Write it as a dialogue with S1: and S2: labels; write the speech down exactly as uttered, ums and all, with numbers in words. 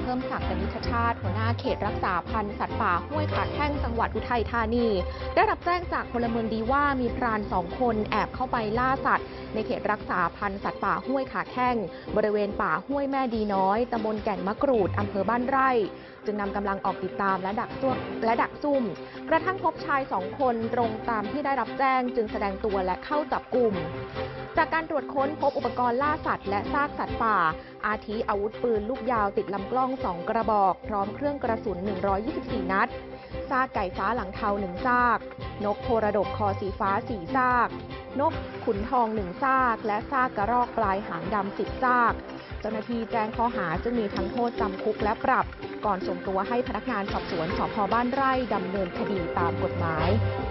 S1: พิ่มศักดิ์ กนิษฐชาติหัวหน้าเขตรักษาพันธุ์สัตว์ป่าห้วยขาแข้งจังหวัดอุทัยธานีได้รับแจ้งจากพลเมืองดีว่ามีพรานสองคนแอบเข้าไปล่าสัตว์ในเขตรักษาพันธุ์สัตว์ป่าห้วยขาแข้งบริเวณป่าห้วยแม่ดีน้อยตำบลแก่นมะกรูดอำเภอบ้านไร่จึงนำกำลังออกติดตามและดักซุ่มและดักซุ่มกระทั่งพบชายสองคนตรงตามที่ได้รับแจ้งจึงแสดงตัวและเข้าจับกุมจากการตรวจค้นพบอุปกรณ์ล่าสัตว์และซากสัตว์ป่าอาทิอาวุธปืนลูกยาวติดลำกล้องสองกระบอกพร้อมเครื่องกระสุนหนึ่งร้อยยี่สิบสี่นัดซากไก่ฟ้าหลังเทาหนึ่งซากนกโพระดกคอสีฟ้าสี่ซากนกขุนทองหนึ่งซากและซากกระรอกปลายหางดำสิบซากเจ้าหน้าที่แจ้งข้อหาจึงมีทั้งโทษจำคุกและปรับก่อนส่งตัวให้พนักงานสอบสวนสภ.บ้านไร่ดำเนินคดีตามกฎหมาย